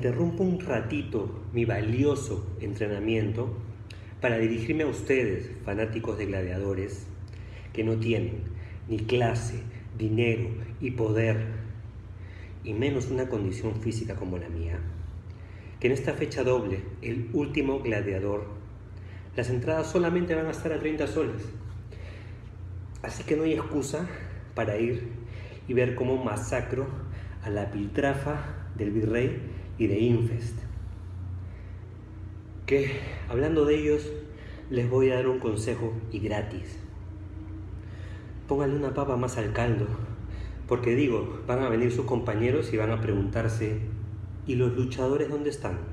interrumpo un ratito mi valioso entrenamiento para dirigirme a ustedes, fanáticos de gladiadores, que no tienen ni clase, dinero y poder, y menos una condición física como la mía, que en esta fecha doble, el último gladiador, las entradas solamente van a estar a 30 soles. Así que no hay excusa para ir y ver cómo masacro a la piltrafa del Virrey y de Infest. Que, hablando de ellos, les voy a dar un consejo y gratis. Pónganle una papa más al caldo, porque digo, van a venir sus compañeros y van a preguntarse, ¿y los luchadores dónde están?